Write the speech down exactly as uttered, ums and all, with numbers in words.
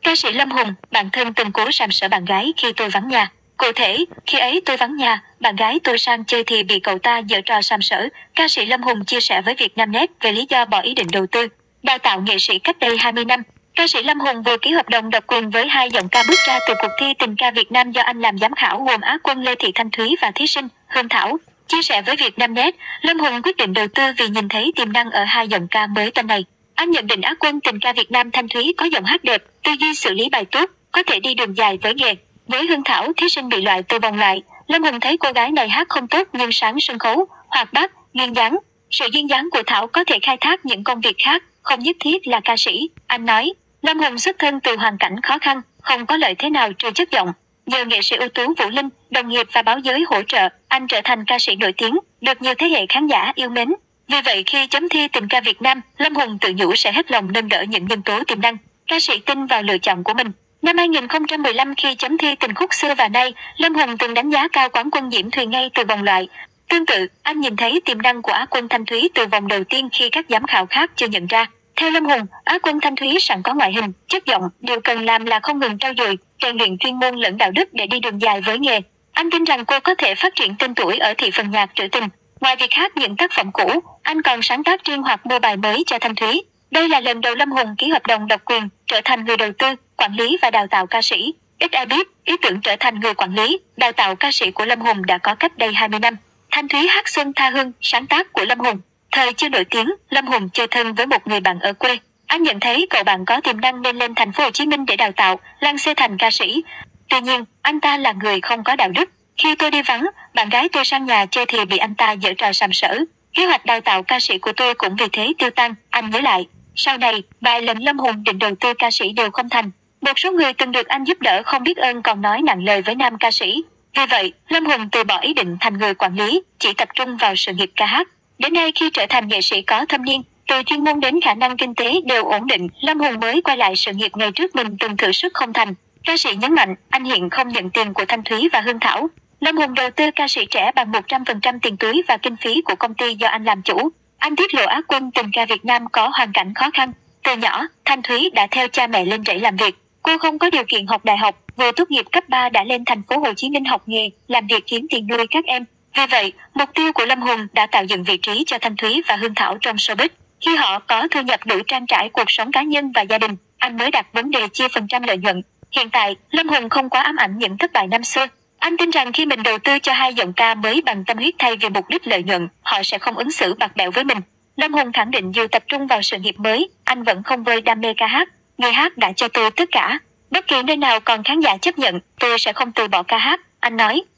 Ca sĩ Lâm Hùng, bạn thân từng cố sàm sỡ bạn gái khi tôi vắng nhà. Cụ thể, khi ấy tôi vắng nhà, bạn gái tôi sang chơi thì bị cậu ta giở trò sàm sỡ. Ca sĩ Lâm Hùng chia sẻ với Vietnamnet về lý do bỏ ý định đầu tư, đào tạo nghệ sĩ cách đây hai mươi năm. Ca sĩ Lâm Hùng vừa ký hợp đồng độc quyền với hai giọng ca bước ra từ cuộc thi Tình ca Việt Nam do anh làm giám khảo gồm Á quân Lê Thị Thanh Thúy và thí sinh Hương Thảo. Chia sẻ với Vietnamnet, Lâm Hùng quyết định đầu tư vì nhìn thấy tiềm năng ở hai giọng ca mới tên này. Anh nhận định Á quân Tình ca Việt Nam Thanh Thúy có giọng hát đẹp, tư duy xử lý bài tốt, có thể đi đường dài với nghề. Với Hương Thảo, thí sinh bị loại từ vòng loại, Lâm Hùng thấy cô gái này hát không tốt nhưng sáng sân khấu, hoạt bát, duyên dáng. Sự duyên dáng của Thảo có thể khai thác những công việc khác, không nhất thiết là ca sĩ. Anh nói, Lâm Hùng xuất thân từ hoàn cảnh khó khăn, không có lợi thế nào trừ chất giọng. Nhờ nghệ sĩ ưu tú Vũ Linh, đồng nghiệp và báo giới hỗ trợ, anh trở thành ca sĩ nổi tiếng, được nhiều thế hệ khán giả yêu mến. Vì vậy khi chấm thi Tình ca Việt Nam, Lâm Hùng tự nhủ sẽ hết lòng nâng đỡ những nhân tố tiềm năng. Ca sĩ tin vào lựa chọn của mình. Năm hai nghìn không trăm mười lăm khi chấm thi Tình khúc xưa và nay, Lâm Hùng từng đánh giá cao quán quân Diễm Thùy ngay từ vòng loại. Tương tự, anh nhìn thấy tiềm năng của Á quân Thanh Thúy từ vòng đầu tiên khi các giám khảo khác chưa nhận ra. Theo Lâm Hùng, Á quân Thanh Thúy sẵn có ngoại hình, chất giọng, điều cần làm là không ngừng trau dồi, rèn luyện chuyên môn lẫn đạo đức để đi đường dài với nghề. Anh tin rằng cô có thể phát triển tên tuổi ở thị phần nhạc trữ tình. Ngoài việc hát những tác phẩm cũ, anh còn sáng tác riêng hoặc mua bài mới cho Thanh Thúy. Đây là lần đầu Lâm Hùng ký hợp đồng độc quyền, trở thành người đầu tư, quản lý và đào tạo ca sĩ. Ít ai biết, ý tưởng trở thành người quản lý, đào tạo ca sĩ của Lâm Hùng đã có cách đây hai mươi năm. Thanh Thúy hát Xuân Tha Hương, sáng tác của Lâm Hùng. Thời chưa nổi tiếng, Lâm Hùng chơi thân với một người bạn ở quê. Anh nhận thấy cậu bạn có tiềm năng nên lên thành phố Hồ Chí Minh để đào tạo, lăn xê thành ca sĩ. Tuy nhiên, anh ta là người không có đạo đức. Khi tôi đi vắng, bạn gái tôi sang nhà chơi thì bị anh ta giở trò sàm sỡ. Kế hoạch đào tạo ca sĩ của tôi cũng vì thế tiêu tan, anh nhớ lại. Sau này, vài lần Lâm Hùng định đầu tư ca sĩ đều không thành. Một số người từng được anh giúp đỡ không biết ơn còn nói nặng lời với nam ca sĩ. Vì vậy, Lâm Hùng từ bỏ ý định thành người quản lý, chỉ tập trung vào sự nghiệp ca hát. Đến nay khi trở thành nghệ sĩ có thâm niên, từ chuyên môn đến khả năng kinh tế đều ổn định, Lâm Hùng mới quay lại sự nghiệp ngày trước mình từng thử sức không thành. Ca sĩ nhấn mạnh, anh hiện không nhận tiền của Thanh Thúy và Hương Thảo. Lâm Hùng đầu tư ca sĩ trẻ bằng một trăm phần trăm tiền túi và kinh phí của công ty do anh làm chủ. Anh tiết lộ Á quân Tình ca Việt Nam có hoàn cảnh khó khăn. Từ nhỏ, Thanh Thúy đã theo cha mẹ lên rẫy làm việc. Cô không có điều kiện học đại học, vừa tốt nghiệp cấp ba đã lên thành phố Hồ Chí Minh học nghề, làm việc kiếm tiền nuôi các em. Vì vậy, mục tiêu của Lâm Hùng đã tạo dựng vị trí cho Thanh Thúy và Hương Thảo trong showbiz. Khi họ có thu nhập đủ trang trải cuộc sống cá nhân và gia đình, anh mới đặt vấn đề chia phần trăm lợi nhuận. Hiện tại, Lâm Hùng không quá ám ảnh những thất bại năm xưa. Anh tin rằng khi mình đầu tư cho hai giọng ca mới bằng tâm huyết thay vì mục đích lợi nhuận, họ sẽ không ứng xử bạc bẽo với mình. Lâm Hùng khẳng định dù tập trung vào sự nghiệp mới, anh vẫn không vơi đam mê ca hát. Người hát đã cho tôi tất cả. Bất kỳ nơi nào còn khán giả chấp nhận, tôi sẽ không từ bỏ ca hát, anh nói.